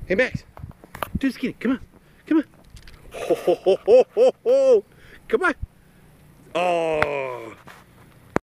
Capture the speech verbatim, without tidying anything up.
Hey, Max. Do the skinny. Come on. Come on. Ho, ho, ho, ho, ho, ho. Come on. Oh.